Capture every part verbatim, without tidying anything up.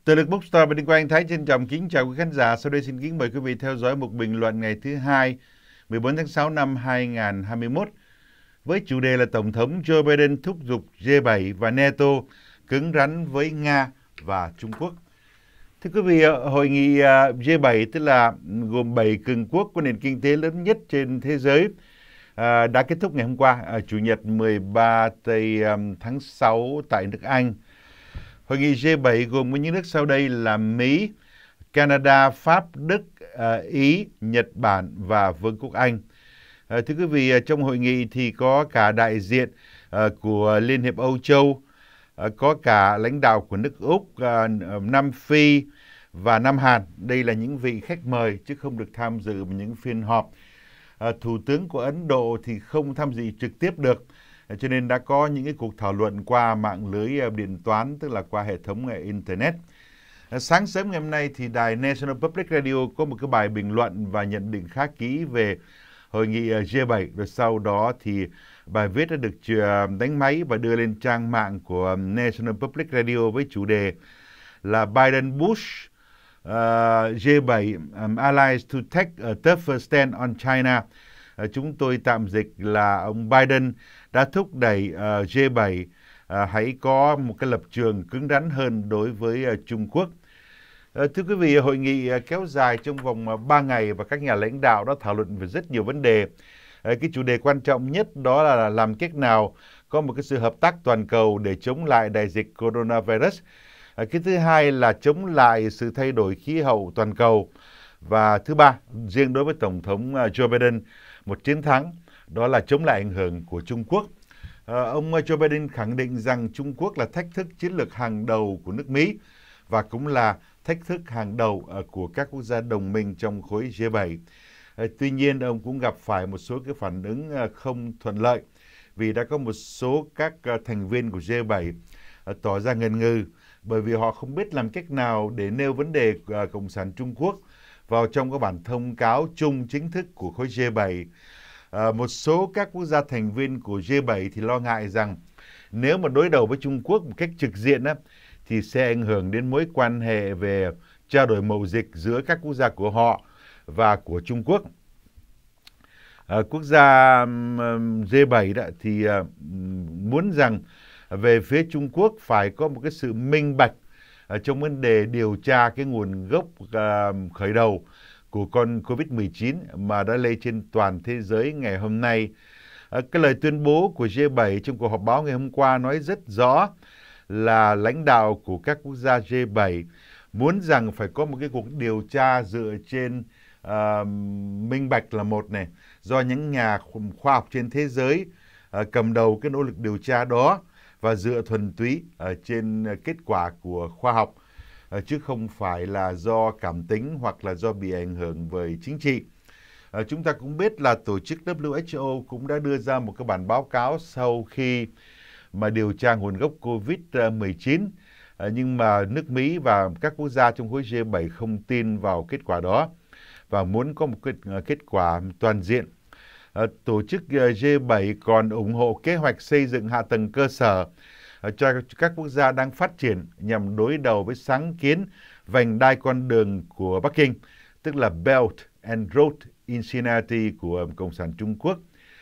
Từ lực Bookstore và Đinh Quang Thái trân trọng kính chào quý khán giả. Sau đây xin kính mời quý vị theo dõi một bình luận ngày thứ hai, mười bốn tháng sáu năm hai nghìn không trăm hai mươi mốt, với chủ đề là Tổng thống Joe Biden thúc giục G bảy và NATO cứng rắn với Nga và Trung Quốc. Thưa quý vị, hội nghị G bảy, tức là gồm bảy cường quốc có nền kinh tế lớn nhất trên thế giới, đã kết thúc ngày hôm qua, Chủ nhật mười ba tháng sáu tại nước Anh. Hội nghị G bảy gồm những nước sau đây là Mỹ, Canada, Pháp, Đức, Ý, Nhật Bản và Vương quốc Anh. Thưa quý vị, trong hội nghị thì có cả đại diện của Liên hiệp Âu Châu, có cả lãnh đạo của nước Úc, Nam Phi và Nam Hàn. Đây là những vị khách mời chứ không được tham dự những phiên họp. Thủ tướng của Ấn Độ thì không tham dự trực tiếp được, cho nên đã có những cái cuộc thảo luận qua mạng lưới điện toán, tức là qua hệ thống Internet. Sáng sớm ngày hôm nay thì đài National Public Radio có một cái bài bình luận và nhận định khá kỹ về hội nghị G bảy. Rồi sau đó thì bài viết đã được đánh máy và đưa lên trang mạng của National Public Radio với chủ đề là Biden-Bush uh, G bảy um, allies to take a tougher stand on China. Uh, chúng tôi tạm dịch là ông Biden đã thúc đẩy uh, G bảy uh, hãy có một cái lập trường cứng rắn hơn đối với uh, Trung Quốc. Uh, thưa quý vị, hội nghị uh, kéo dài trong vòng uh, ba ngày và các nhà lãnh đạo đã thảo luận về rất nhiều vấn đề. Uh, cái chủ đề quan trọng nhất đó là làm cách nào có một cái sự hợp tác toàn cầu để chống lại đại dịch coronavirus. Uh, cái thứ hai là chống lại sự thay đổi khí hậu toàn cầu. Và thứ ba, riêng đối với Tổng thống uh, Joe Biden, một chiến thắng đó là chống lại ảnh hưởng của Trung Quốc. À, ông Joe Biden khẳng định rằng Trung Quốc là thách thức chiến lược hàng đầu của nước Mỹ và cũng là thách thức hàng đầu uh, của các quốc gia đồng minh trong khối G bảy. À, tuy nhiên, ông cũng gặp phải một số cái phản ứng uh, không thuận lợi vì đã có một số các uh, thành viên của G bảy uh, tỏ ra ngần ngừ bởi vì họ không biết làm cách nào để nêu vấn đề uh, Cộng sản Trung Quốc vào trong các bản thông cáo chung chính thức của khối G bảy. À, một số các quốc gia thành viên của G bảy thì lo ngại rằng nếu mà đối đầu với Trung Quốc một cách trực diện á, thì sẽ ảnh hưởng đến mối quan hệ về trao đổi mậu dịch giữa các quốc gia của họ và của Trung Quốc. À, quốc gia um, G bảy đó thì uh, muốn rằng về phía Trung Quốc phải có một cái sự minh bạch uh, trong vấn đề điều tra cái nguồn gốc uh, khởi đầu của con covid mười chín mà đã lây trên toàn thế giới ngày hôm nay. Cái lời tuyên bố của G bảy trong cuộc họp báo ngày hôm qua nói rất rõ là lãnh đạo của các quốc gia G bảy muốn rằng phải có một cái cuộc điều tra dựa trên uh, minh bạch là một này, do những nhà khoa học trên thế giới uh, cầm đầu cái nỗ lực điều tra đó và dựa thuần túy uh, trên kết quả của khoa học, Uh, chứ không phải là do cảm tính hoặc là do bị ảnh hưởng bởi chính trị. Uh, chúng ta cũng biết là tổ chức W H O cũng đã đưa ra một cái bản báo cáo sau khi mà điều tra nguồn gốc covid mười chín, uh, nhưng mà nước Mỹ và các quốc gia trong khối G bảy không tin vào kết quả đó và muốn có một kết, uh, kết quả toàn diện. Uh, tổ chức uh, G bảy còn ủng hộ kế hoạch xây dựng hạ tầng cơ sở cho các quốc gia đang phát triển nhằm đối đầu với sáng kiến vành đai con đường của Bắc Kinh, tức là Belt and Road Initiative của Cộng sản Trung Quốc.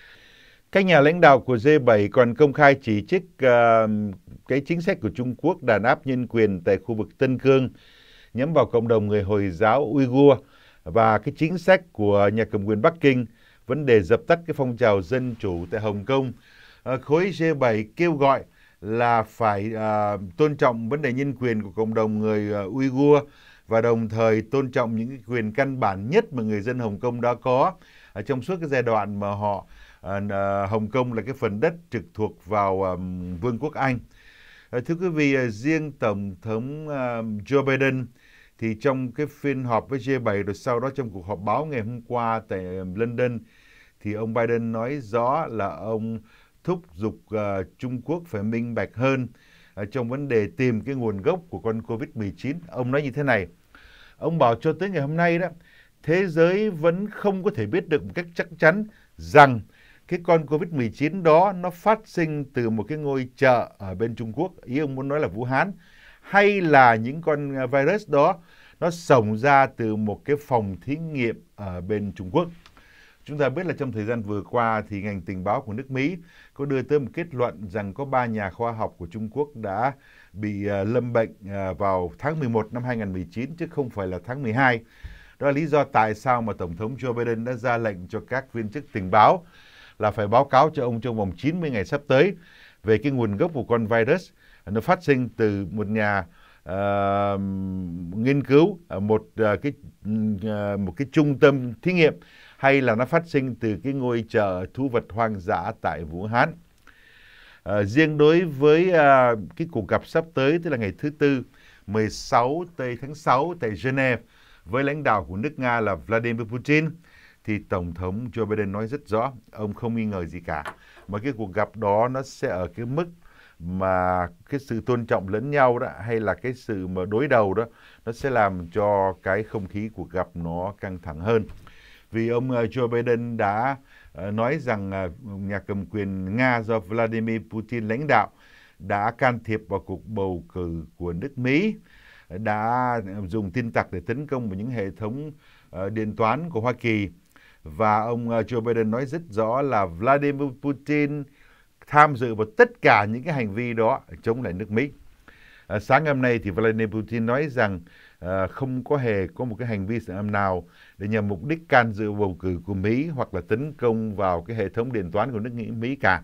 Các nhà lãnh đạo của G bảy còn công khai chỉ trích uh, cái chính sách của Trung Quốc đàn áp nhân quyền tại khu vực Tân Cương nhắm vào cộng đồng người Hồi giáo Uyghur và cái chính sách của nhà cầm quyền Bắc Kinh vấn đề dập tắt cái phong trào dân chủ tại Hồng Kông. Uh, khối G bảy kêu gọi là phải uh, tôn trọng vấn đề nhân quyền của cộng đồng người uh, Uyghur và đồng thời tôn trọng những cái quyền căn bản nhất mà người dân Hồng Kông đã có uh, trong suốt cái giai đoạn mà họ uh, uh, Hồng Kông là cái phần đất trực thuộc vào um, Vương quốc Anh. Uh, thưa quý vị, uh, riêng Tổng thống uh, Joe Biden thì trong cái phiên họp với G bảy rồi sau đó trong cuộc họp báo ngày hôm qua tại uh, London thì ông Biden nói rõ là ông thúc giục uh, Trung Quốc phải minh bạch hơn uh, trong vấn đề tìm cái nguồn gốc của con covid mười chín. Ông nói như thế này, ông bảo cho tới ngày hôm nay đó, thế giới vẫn không có thể biết được một cách chắc chắn rằng cái con covid mười chín đó nó phát sinh từ một cái ngôi chợ ở bên Trung Quốc, ý ông muốn nói là Vũ Hán, hay là những con virus đó nó xông ra từ một cái phòng thí nghiệm ở bên Trung Quốc. Chúng ta biết là trong thời gian vừa qua thì ngành tình báo của nước Mỹ có đưa tới một kết luận rằng có ba nhà khoa học của Trung Quốc đã bị uh, lâm bệnh uh, vào tháng mười một năm hai nghìn không trăm mười chín chứ không phải là tháng mười hai. Đó là lý do tại sao mà Tổng thống Joe Biden đã ra lệnh cho các viên chức tình báo là phải báo cáo cho ông trong vòng chín mươi ngày sắp tới về cái nguồn gốc của con virus. Nó phát sinh từ một nhà uh, nghiên cứu, một uh, cái uh, một cái trung tâm thí nghiệm, hay là nó phát sinh từ cái ngôi chợ thú vật hoang dã tại Vũ Hán. À, riêng đối với à, cái cuộc gặp sắp tới, tức là ngày thứ Tư mười sáu tây tháng sáu tại Geneva với lãnh đạo của nước Nga là Vladimir Putin, thì Tổng thống Joe Biden nói rất rõ, ông không nghi ngờ gì cả, mà cái cuộc gặp đó nó sẽ ở cái mức mà cái sự tôn trọng lẫn nhau đó, hay là cái sự mà đối đầu đó, nó sẽ làm cho cái không khí cuộc gặp nó căng thẳng hơn. Vì ông Joe Biden đã nói rằng nhà cầm quyền Nga do Vladimir Putin lãnh đạo đã can thiệp vào cuộc bầu cử của nước Mỹ, đã dùng tin tặc để tấn công vào những hệ thống điện toán của Hoa Kỳ. Và ông Joe Biden nói rất rõ là Vladimir Putin tham dự vào tất cả những cái hành vi đó chống lại nước Mỹ. À, sáng hôm nay thì Vladimir Putin nói rằng à, không có hề có một cái hành vi xâm lăng nào để nhằm mục đích can dự bầu cử của Mỹ hoặc là tấn công vào cái hệ thống điện toán của nước Mỹ cả.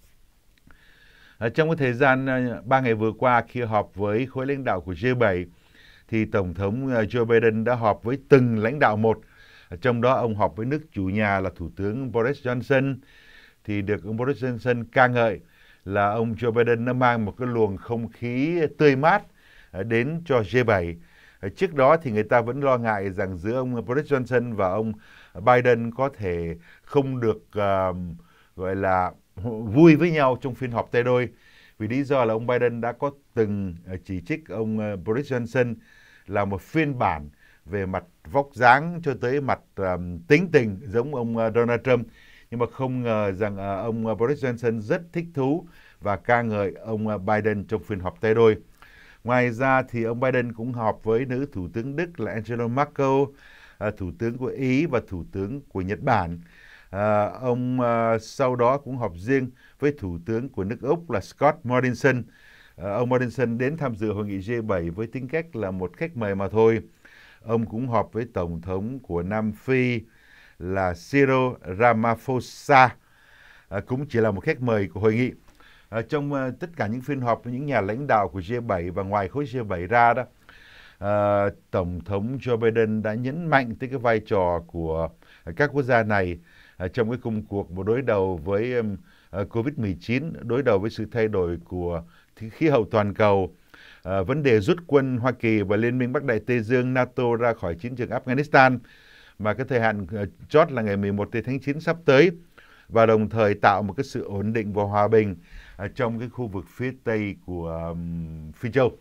À, trong cái thời gian ba ngày vừa qua, khi họp với khối lãnh đạo của G bảy, thì Tổng thống Joe Biden đã họp với từng lãnh đạo một. Trong đó ông họp với nước chủ nhà là Thủ tướng Boris Johnson, thì được ông Boris Johnson ca ngợi là ông Joe Biden đã mang một cái luồng không khí tươi mát đến cho G bảy. Trước đó thì người ta vẫn lo ngại rằng giữa ông Boris Johnson và ông Biden có thể không được uh, gọi là vui với nhau trong phiên họp tay đôi. Vì lý do là ông Biden đã có từng chỉ trích ông Boris Johnson là một phiên bản về mặt vóc dáng cho tới mặt um, tính tình giống ông Donald Trump. Nhưng mà không ngờ rằng uh, ông Boris Johnson rất thích thú và ca ngợi ông Biden trong phiên họp tay đôi. Ngoài ra thì ông Biden cũng họp với nữ Thủ tướng Đức là Angela Merkel, uh, Thủ tướng của Ý và Thủ tướng của Nhật Bản. Uh, ông uh, sau đó cũng họp riêng với Thủ tướng của nước Úc là Scott Morrison. Uh, ông Morrison đến tham dự hội nghị G bảy với tính cách là một khách mời mà thôi. Ông cũng họp với Tổng thống của Nam Phi là Cyril Ramaphosa, à, cũng chỉ là một khách mời của hội nghị. À, trong uh, tất cả những phiên họp với những nhà lãnh đạo của G bảy và ngoài khối G bảy ra đó, à, Tổng thống Joe Biden đã nhấn mạnh tới cái vai trò của các quốc gia này à, trong cái công cuộc một đối đầu với um, uh, covid mười chín, đối đầu với sự thay đổi của khí hậu toàn cầu, à, vấn đề rút quân Hoa Kỳ và Liên minh Bắc Đại Tây Dương NATO ra khỏi chiến trường Afghanistan, mà cái thời hạn chót là ngày mười một tháng chín sắp tới, và đồng thời tạo một cái sự ổn định và hòa bình ở trong cái khu vực phía Tây của um, Phi Châu.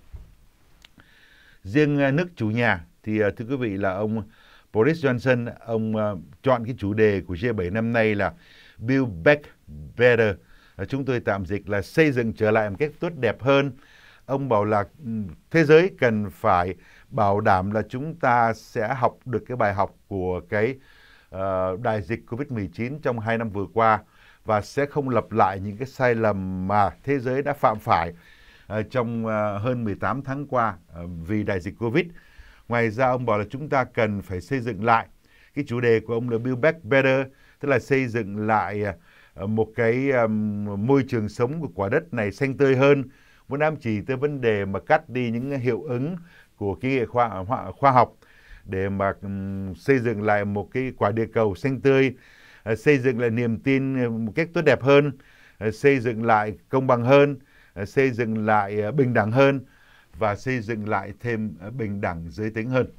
Riêng uh, nước chủ nhà thì uh, thưa quý vị là ông Boris Johnson, ông uh, chọn cái chủ đề của G bảy năm nay là Build Back Better. Uh, chúng tôi tạm dịch là xây dựng trở lại một cách tốt đẹp hơn. Ông bảo là um, thế giới cần phải bảo đảm là chúng ta sẽ học được cái bài học của cái uh, đại dịch covid mười chín trong hai năm vừa qua và sẽ không lặp lại những cái sai lầm mà thế giới đã phạm phải uh, trong uh, hơn mười tám tháng qua uh, vì đại dịch Covid. Ngoài ra ông bảo là chúng ta cần phải xây dựng lại. Cái chủ đề của ông là Build Back Better, tức là xây dựng lại uh, một cái um, môi trường sống của quả đất này xanh tươi hơn, muốn ám chỉ tới vấn đề mà cắt đi những hiệu ứng của cái khoa, khoa học để mà um, xây dựng lại một cái quả địa cầu xanh tươi, uh, xây dựng lại niềm tin một cách tốt đẹp hơn, uh, xây dựng lại công bằng hơn, uh, xây dựng lại uh, bình đẳng hơn và xây dựng lại thêm uh, bình đẳng giới tính hơn.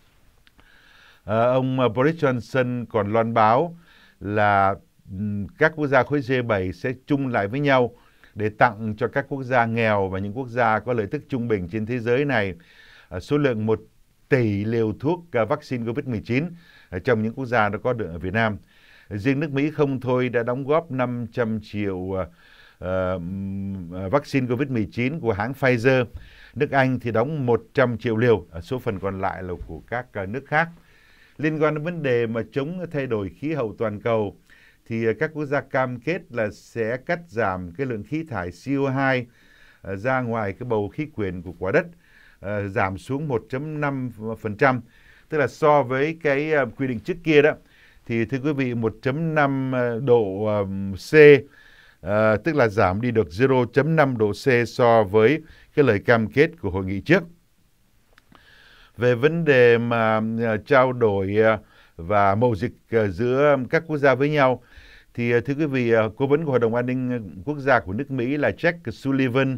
Uh, ông uh, Boris Johnson còn loan báo là um, các quốc gia khối G bảy sẽ chung lại với nhau để tặng cho các quốc gia nghèo và những quốc gia có lợi tức trung bình trên thế giới này uh, số lượng một tỷ liều thuốc uh, vaccine covid mười chín uh, trong những quốc gia đó có được ở Việt Nam. Riêng nước Mỹ không thôi đã đóng góp năm trăm triệu uh, uh, vaccine covid mười chín của hãng Pfizer Nước Anh thì đóng một trăm triệu liều, số phần còn lại là của các nước khác. Liên quan đến vấn đề mà chống thay đổi khí hậu toàn cầu, thì các quốc gia cam kết là sẽ cắt giảm cái lượng khí thải xê o hai ra ngoài cái bầu khí quyển của quả đất, giảm xuống một phẩy năm phần trăm. Tức là so với cái quy định trước kia đó, thì thưa quý vị, một phẩy năm độ C, à, tức là giảm đi được không phẩy năm độ C so với cái lời cam kết của hội nghị trước. Về vấn đề mà uh, trao đổi uh, và mậu dịch uh, giữa các quốc gia với nhau, thì uh, thưa quý vị, uh, cố vấn của Hội đồng An ninh Quốc gia của nước Mỹ là Jake Sullivan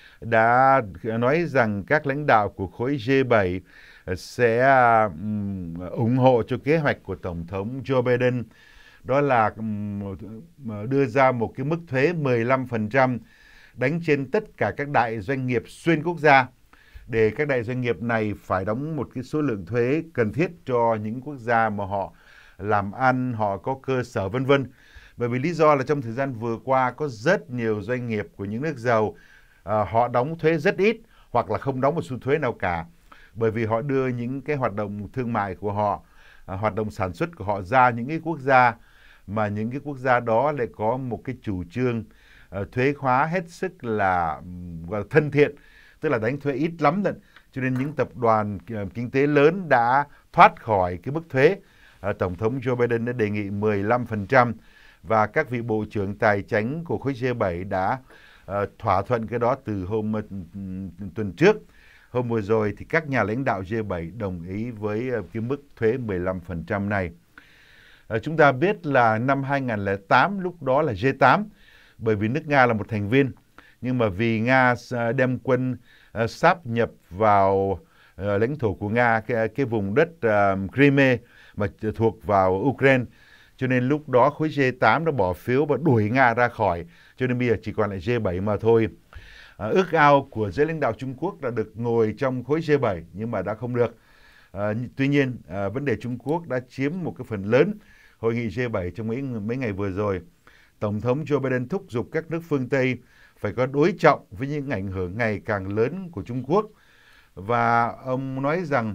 đã nói rằng các lãnh đạo của khối G bảy sẽ um, ủng hộ cho kế hoạch của Tổng thống Joe Biden, đó là um, đưa ra một cái mức thuế mười lăm phần trăm đánh trên tất cả các đại doanh nghiệp xuyên quốc gia, để các đại doanh nghiệp này phải đóng một cái số lượng thuế cần thiết cho những quốc gia mà họ làm ăn, họ có cơ sở vân vân. Bởi vì lý do là trong thời gian vừa qua có rất nhiều doanh nghiệp của những nước giàu, à, họ đóng thuế rất ít hoặc là không đóng một xu thuế nào cả, bởi vì họ đưa những cái hoạt động thương mại của họ, à, hoạt động sản xuất của họ ra những cái quốc gia mà những cái quốc gia đó lại có một cái chủ trương à, thuế khóa hết sức là, là thân thiện, tức là đánh thuế ít lắm đấy. Cho nên những tập đoàn uh, kinh tế lớn đã thoát khỏi cái mức thuế. Uh, Tổng thống Joe Biden đã đề nghị mười lăm phần trăm và các vị bộ trưởng tài chính của khối G bảy đã uh, thỏa thuận cái đó từ hôm uh, tuần trước. Hôm vừa rồi thì các nhà lãnh đạo G bảy đồng ý với uh, cái mức thuế mười lăm phần trăm này. Uh, chúng ta biết là năm hai không không tám, lúc đó là G tám, bởi vì nước Nga là một thành viên. Nhưng mà vì Nga đem quân uh, sáp nhập vào uh, lãnh thổ của Nga, cái, cái vùng đất uh, Crimea mà thuộc vào Ukraine, cho nên lúc đó khối G tám đã bỏ phiếu và đuổi Nga ra khỏi, cho nên bây giờ chỉ còn lại G bảy mà thôi. Uh, ước ao của giới lãnh đạo Trung Quốc là được ngồi trong khối G bảy, nhưng mà đã không được. Uh, tuy nhiên, uh, vấn đề Trung Quốc đã chiếm một cái phần lớn hội nghị G bảy trong mấy, mấy ngày vừa rồi. Tổng thống Joe Biden thúc giục các nước phương Tây phải có đối trọng với những ảnh hưởng ngày càng lớn của Trung Quốc. Và ông nói rằng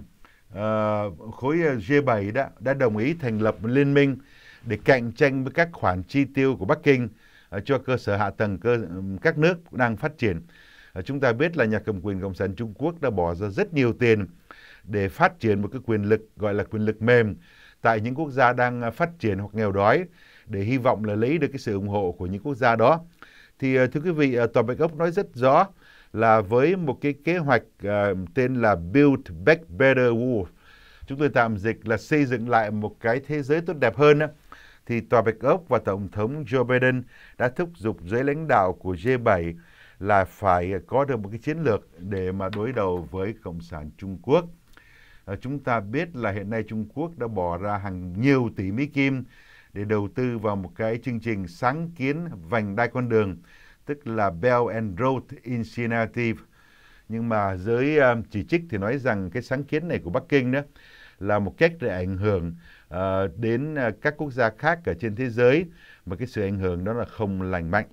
uh, khối G bảy đã, đã đồng ý thành lập một liên minh để cạnh tranh với các khoản chi tiêu của Bắc Kinh uh, cho cơ sở hạ tầng cơ, um, các nước đang phát triển. Uh, chúng ta biết là nhà cầm quyền Cộng sản Trung Quốc đã bỏ ra rất nhiều tiền để phát triển một cái quyền lực gọi là quyền lực mềm tại những quốc gia đang phát triển hoặc nghèo đói, để hy vọng là lấy được cái sự ủng hộ của những quốc gia đó. Thì thưa quý vị, Tòa Bạch Ốc nói rất rõ là với một cái kế hoạch uh, tên là Build Back Better World, chúng tôi tạm dịch là xây dựng lại một cái thế giới tốt đẹp hơn đó, thì Tòa Bạch Ốc và Tổng thống Joe Biden đã thúc giục giới lãnh đạo của G bảy là phải có được một cái chiến lược để mà đối đầu với Cộng sản Trung Quốc. Uh, chúng ta biết là hiện nay Trung Quốc đã bỏ ra hàng nhiều tỷ Mỹ Kim để đầu tư vào một cái chương trình sáng kiến vành đai con đường, tức là Belt and Road Initiative. Nhưng mà giới uh, chỉ trích thì nói rằng cái sáng kiến này của Bắc Kinh đó là một cách để ảnh hưởng uh, đến uh, các quốc gia khác ở trên thế giới, mà cái sự ảnh hưởng đó là không lành mạnh.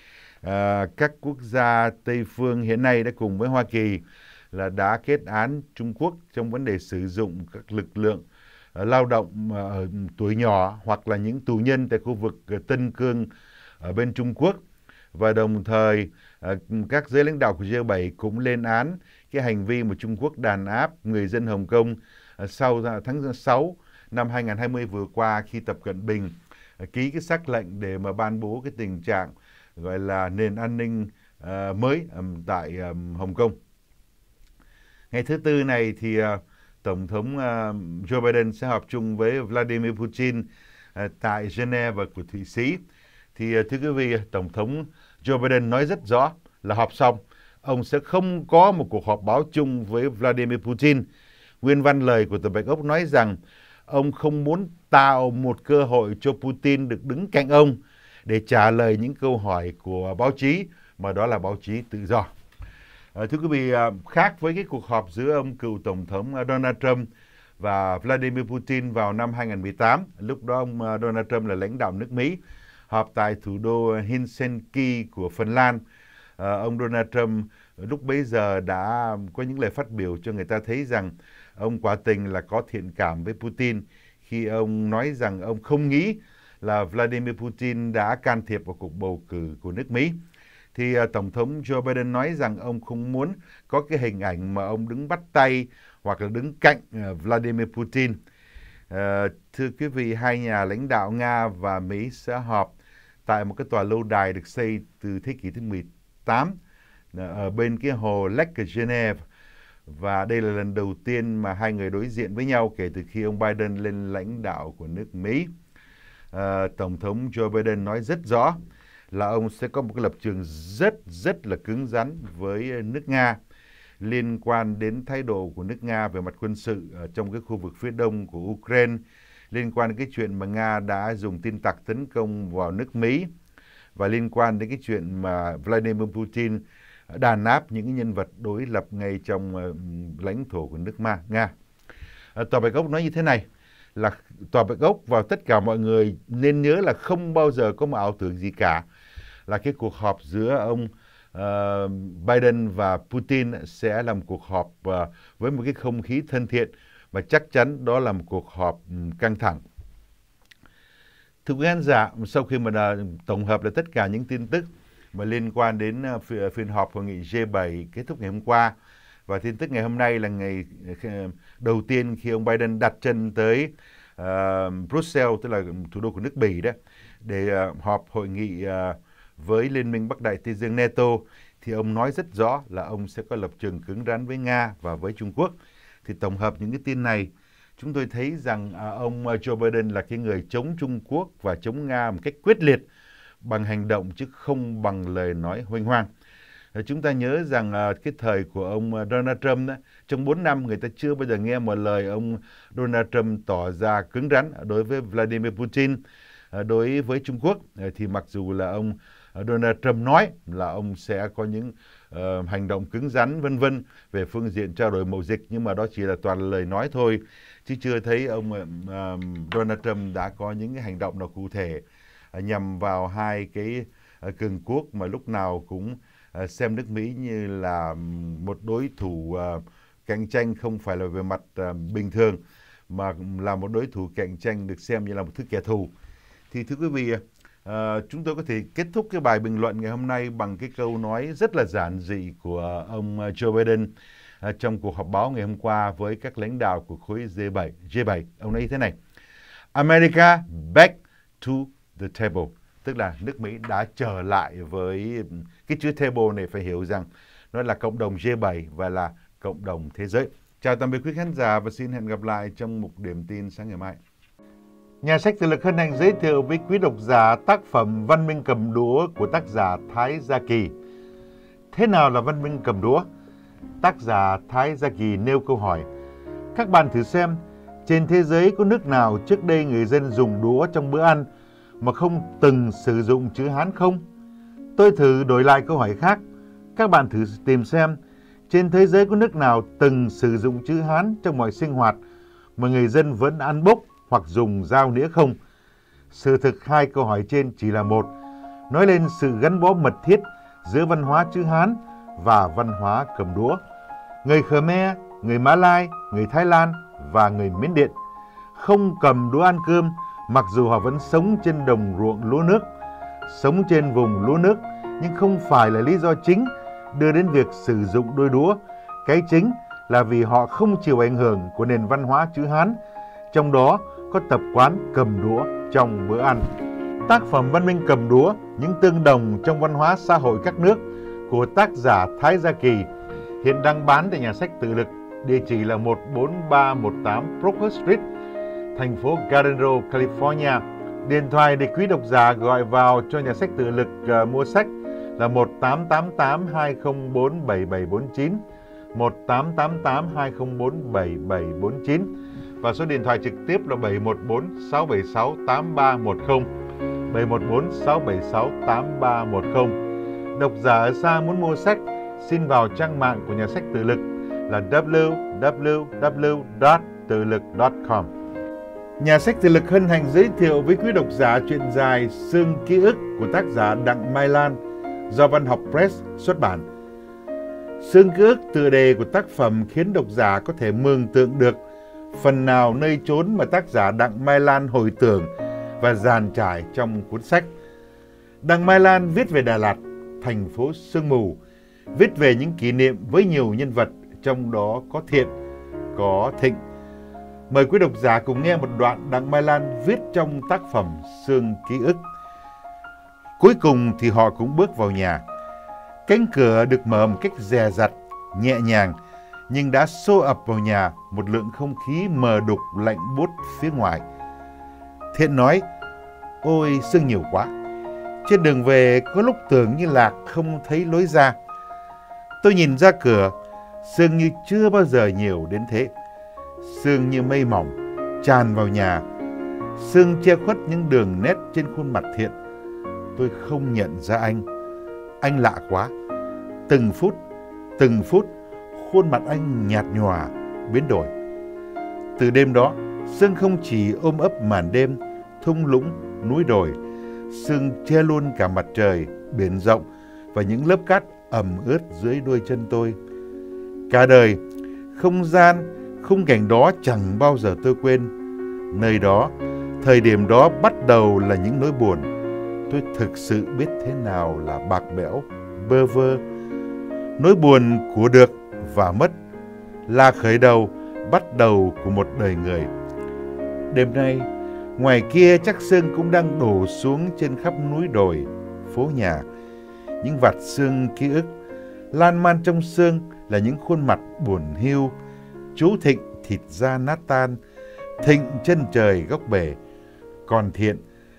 Uh, các quốc gia Tây phương hiện nay đã cùng với Hoa Kỳ là đã kết án Trung Quốc trong vấn đề sử dụng các lực lượng uh, lao động uh, tuổi nhỏ hoặc là những tù nhân tại khu vực uh, Tân Cương ở bên Trung Quốc. Và đồng thời uh, các giới lãnh đạo của G bảy cũng lên án cái hành vi mà Trung Quốc đàn áp người dân Hồng Kông uh, sau tháng sáu năm hai không hai không vừa qua, khi Tập Cận Bình uh, ký cái sắc lệnh để mà ban bố cái tình trạng gọi là nền an ninh uh, mới um, tại um, Hồng Kông. Ngày thứ Tư này thì uh, Tổng thống uh, Joe Biden sẽ họp chung với Vladimir Putin uh, tại Geneva của Thụy Sĩ. Thì uh, thưa quý vị, Tổng thống Joe Biden nói rất rõ là họp xong, ông sẽ không có một cuộc họp báo chung với Vladimir Putin. Nguyên văn lời của Tòa Bạch Ốc nói rằng ông không muốn tạo một cơ hội cho Putin được đứng cạnh ông để trả lời những câu hỏi của báo chí, mà đó là báo chí tự do. À, thưa quý vị, à, khác với cái cuộc họp giữa ông cựu Tổng thống Donald Trump và Vladimir Putin vào năm hai không một tám, lúc đó ông Donald Trump là lãnh đạo nước Mỹ, họp tại thủ đô Helsinki của Phần Lan. À, ông Donald Trump lúc bấy giờ đã có những lời phát biểu cho người ta thấy rằng ông quả tình là có thiện cảm với Putin khi ông nói rằng ông không nghĩ là Vladimir Putin đã can thiệp vào cuộc bầu cử của nước Mỹ. Thì uh, Tổng thống Joe Biden nói rằng ông không muốn có cái hình ảnh mà ông đứng bắt tay hoặc là đứng cạnh uh, Vladimir Putin. Uh, thưa quý vị, hai nhà lãnh đạo Nga và Mỹ sẽ họp tại một cái tòa lâu đài được xây từ thế kỷ thứ mười tám ở bên cái hồ Lake Geneva. Và đây là lần đầu tiên mà hai người đối diện với nhau kể từ khi ông Biden lên lãnh đạo của nước Mỹ. À, Tổng thống Joe Biden nói rất rõ là ông sẽ có một cái lập trường rất rất là cứng rắn với nước Nga liên quan đến thái độ của nước Nga về mặt quân sự ở trong cái khu vực phía đông của Ukraine, liên quan đến cái chuyện mà Nga đã dùng tin tặc tấn công vào nước Mỹ, và liên quan đến cái chuyện mà Vladimir Putin đàn áp những nhân vật đối lập ngay trong uh, lãnh thổ của nước Ma, Nga. Uh, Tòa Bạch Ốc nói như thế này, là Tòa Bạch Ốc và tất cả mọi người nên nhớ là không bao giờ có một ảo tưởng gì cả, là cái cuộc họp giữa ông uh, Biden và Putin sẽ là một cuộc họp uh, với một cái không khí thân thiện, và chắc chắn đó là một cuộc họp um, căng thẳng. Thưa quý khán giả, sau khi mà đã tổng hợp lại tất cả những tin tức mà liên quan đến uh, phiên họp hội nghị G bảy kết thúc ngày hôm qua, và tin tức ngày hôm nay là ngày uh, đầu tiên khi ông Biden đặt chân tới uh, Brussels, tức là thủ đô của nước Bỉ đó, để uh, họp hội nghị uh, với Liên minh Bắc Đại Tây Dương NATO, thì ông nói rất rõ là ông sẽ có lập trường cứng rắn với Nga và với Trung Quốc. Thì tổng hợp những cái tin này, chúng tôi thấy rằng uh, ông Joe Biden là cái người chống Trung Quốc và chống Nga một cách quyết liệt bằng hành động chứ không bằng lời nói huênh hoang. Chúng ta nhớ rằng uh, cái thời của ông Donald Trump đó, trong bốn năm người ta chưa bao giờ nghe một lời ông Donald Trump tỏ ra cứng rắn đối với Vladimir Putin. Uh, đối với Trung Quốc uh, thì mặc dù là ông uh, Donald Trump nói là ông sẽ có những uh, hành động cứng rắn vân vân về phương diện trao đổi mậu dịch, nhưng mà đó chỉ là toàn lời nói thôi, chứ chưa thấy ông uh, Donald Trump đã có những cái hành động nào cụ thể uh, nhằm vào hai cái uh, cường quốc mà lúc nào cũng uh, xem nước Mỹ như là một đối thủ uh, cạnh tranh, không phải là về mặt uh, bình thường, mà là một đối thủ cạnh tranh được xem như là một thứ kẻ thù. Thì thưa quý vị, uh, chúng tôi có thể kết thúc cái bài bình luận ngày hôm nay bằng cái câu nói rất là giản dị của ông Joe Biden uh, trong cuộc họp báo ngày hôm qua với các lãnh đạo của khối G bảy. G bảy. Ông nói như thế này: America back to the table. Tức là nước Mỹ đã trở lại với cái chữ table này, phải hiểu rằng nó là cộng đồng G bảy và là cộng đồng thế giới. Chào tạm biệt quý khán giả và xin hẹn gặp lại trong mục điểm tin sáng ngày mai. Nhà sách Tự Lực hân hạnh giới thiệu với quý độc giả tác phẩm Văn minh cầm đũa của tác giả Thái Gia Kỳ. Thế nào là văn minh cầm đũa? Tác giả Thái Gia Kỳ nêu câu hỏi: các bạn thử xem, trên thế giới có nước nào trước đây người dân dùng đũa trong bữa ăn mà không từng sử dụng chữ Hán không? Tôi thử đổi lại câu hỏi khác. Các bạn thử tìm xem, trên thế giới có nước nào từng sử dụng chữ Hán trong mọi sinh hoạt mà người dân vẫn ăn bốc hoặc dùng dao nĩa không? Sự thực hai câu hỏi trên chỉ là một, nói lên sự gắn bó mật thiết giữa văn hóa chữ Hán và văn hóa cầm đũa. Người Khmer, người Mã Lai, người Thái Lan và người Miến Điện không cầm đũa ăn cơm, mặc dù họ vẫn sống trên đồng ruộng lúa nước. Sống trên vùng lúa nước nhưng không phải là lý do chính đưa đến việc sử dụng đôi đũa. Cái chính là vì họ không chịu ảnh hưởng của nền văn hóa chữ Hán, trong đó có tập quán cầm đũa trong bữa ăn. Tác phẩm Văn minh cầm đũa, những tương đồng trong văn hóa xã hội các nước của tác giả Thái Gia Kỳ hiện đang bán tại nhà sách Tự Lực, địa chỉ là một bốn ba một tám Broker Street, thành phố Garden Grove, California. Điện thoại để quý độc giả gọi vào cho nhà sách Tự Lực uh, mua sách là một tám tám tám hai không bốn bảy bảy bốn chín, một tám tám tám hai không bốn bảy bảy bốn chín, và số điện thoại trực tiếp là bảy một bốn sáu bảy sáu tám ba một không, bảy một bốn sáu bảy sáu tám ba một không. Độc giả ở xa muốn mua sách, xin vào trang mạng của nhà sách Tự Lực là w w w chấm tự lực chấm com. Nhà sách Tự Lực hân hạnh giới thiệu với quý độc giả truyện dài Xương Ký ức của tác giả Đặng Mai Lan do Văn học Press xuất bản. Xương Ký Ức, tựa đề của tác phẩm, khiến độc giả có thể mường tượng được phần nào nơi chốn mà tác giả Đặng Mai Lan hồi tưởng và dàn trải trong cuốn sách. Đặng Mai Lan viết về Đà Lạt, thành phố sương mù, viết về những kỷ niệm với nhiều nhân vật, trong đó có Thiện, có Thịnh. Mời quý độc giả cùng nghe một đoạn Đặng Mai Lan viết trong tác phẩm Xương Ký Ức. Cuối cùng thì họ cũng bước vào nhà. Cánh cửa được mở một cách dè dặt, nhẹ nhàng, nhưng đã xô ập vào nhà một lượng không khí mờ đục lạnh buốt phía ngoài. Thiện nói: "Ôi, sương nhiều quá. Trên đường về có lúc tưởng như lạc không thấy lối ra." Tôi nhìn ra cửa, sương như chưa bao giờ nhiều đến thế. Sương như mây mỏng tràn vào nhà. Sương che khuất những đường nét trên khuôn mặt Thiện. Tôi không nhận ra anh. Anh lạ quá. Từng phút, từng phút, khuôn mặt anh nhạt nhòa, biến đổi. Từ đêm đó, sương không chỉ ôm ấp màn đêm, thung lũng, núi đồi. Sương che luôn cả mặt trời, biển rộng và những lớp cát ẩm ướt dưới đuôi chân tôi. Cả đời, không gian, khung cảnh đó chẳng bao giờ tôi quên. Nơi đó, thời điểm đó bắt đầu là những nỗi buồn. Tôi thực sự biết thế nào là bạc bẽo, bơ vơ. Nỗi buồn của được và mất là khởi đầu, bắt đầu của một đời người. Đêm nay, ngoài kia chắc sương cũng đang đổ xuống trên khắp núi đồi, phố nhà. Những vạt sương ký ức, lan man trong sương là những khuôn mặt buồn hiu. Chú Thịnh thịt da nát tan, Thịnh chân trời góc bể. Còn Thiện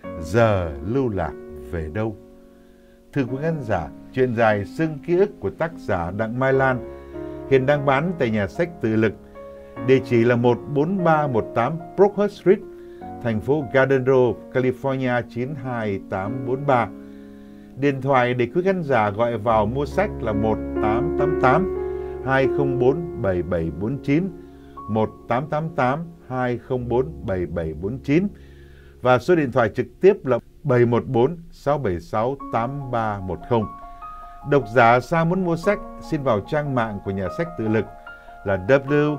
giờ lưu lạc về đâu? Thưa quý khán giả, truyện dài Xương Ký Ức của tác giả Đặng Mai Lan hiện đang bán tại nhà sách Tự Lực. Địa chỉ là một bốn ba một tám Brookhurst Street, thành phố Garden Grove, California chín hai tám bốn ba. Điện thoại để quý khán giả gọi vào mua sách là một tám tám tám hai không bốn bảy bảy bốn chín, một tám tám tám hai không bốn bảy bảy bốn chín, và số điện thoại trực tiếp là bảy một bốn sáu bảy sáu tám ba một không. Độc giả xa muốn mua sách xin vào trang mạng của nhà sách Tự Lực là w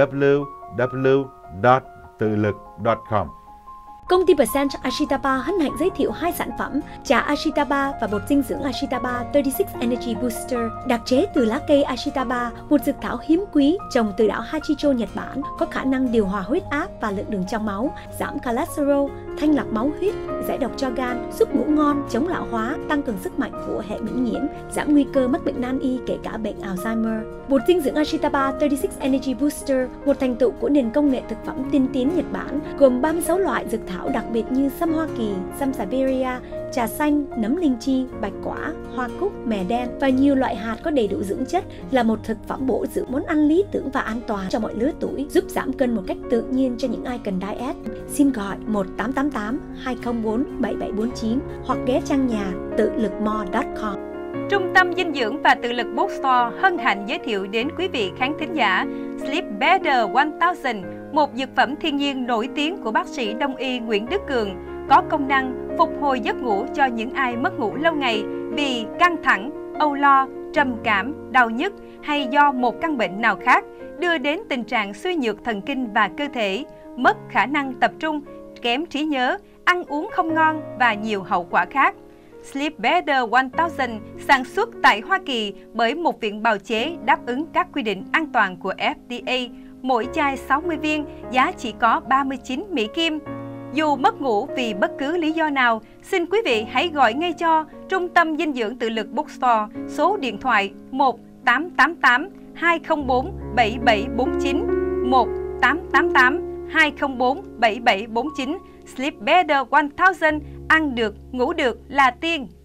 w w chấm tự lực chấm com. Công ty Percent Ashitaba hân hạnh giới thiệu hai sản phẩm trà Ashitaba và bột dinh dưỡng Ashitaba ba mươi sáu Energy Booster, đặc chế từ lá cây Ashitaba, một dược thảo hiếm quý trồng từ đảo Hachicho, Nhật Bản, có khả năng điều hòa huyết áp và lượng đường trong máu, giảm cholesterol, thanh lọc máu huyết, giải độc cho gan, giúp ngủ ngon, chống lão hóa, tăng cường sức mạnh của hệ miễn nhiễm, giảm nguy cơ mắc bệnh nan y kể cả bệnh Alzheimer. Bột dinh dưỡng Ashitaba ba mươi sáu Energy Booster, một thành tựu của nền công nghệ thực phẩm tiên tiến Nhật Bản, gồm ba mươi sáu loại dược thảo đặc biệt như sâm Hoa Kỳ, sâm Siberia, trà xanh, nấm linh chi, bạch quả, hoa cúc, mè đen và nhiều loại hạt có đầy đủ dưỡng chất, là một thực phẩm bổ dưỡng món ăn lý tưởng và an toàn cho mọi lứa tuổi, giúp giảm cân một cách tự nhiên cho những ai cần diet. Xin gọi một tám tám tám hai không bốn bảy bảy bốn chín hoặc ghé trang nhà tự lực mo chấm com. Trung tâm dinh dưỡng và Tự Lực Bookstore hân hạnh giới thiệu đến quý vị khán thính giả Sleep Better một nghìn, một dược phẩm thiên nhiên nổi tiếng của bác sĩ đông y Nguyễn Đức Cường, có công năng phục hồi giấc ngủ cho những ai mất ngủ lâu ngày vì căng thẳng, âu lo, trầm cảm, đau nhức hay do một căn bệnh nào khác, đưa đến tình trạng suy nhược thần kinh và cơ thể, mất khả năng tập trung, kém trí nhớ, ăn uống không ngon và nhiều hậu quả khác. Sleep Better một nghìn sản xuất tại Hoa Kỳ bởi một viện bào chế đáp ứng các quy định an toàn của F D A. Mỗi chai sáu mươi viên, giá chỉ có ba mươi chín Mỹ Kim. Dù mất ngủ vì bất cứ lý do nào, xin quý vị hãy gọi ngay cho Trung tâm Dinh dưỡng Tự Lực Bookstore số điện thoại một tám tám tám hai không bốn bảy bảy bốn chín, một tám tám tám hai không bốn bảy bảy bốn chín. Sleep Better một nghìn, ăn được, ngủ được là tiên.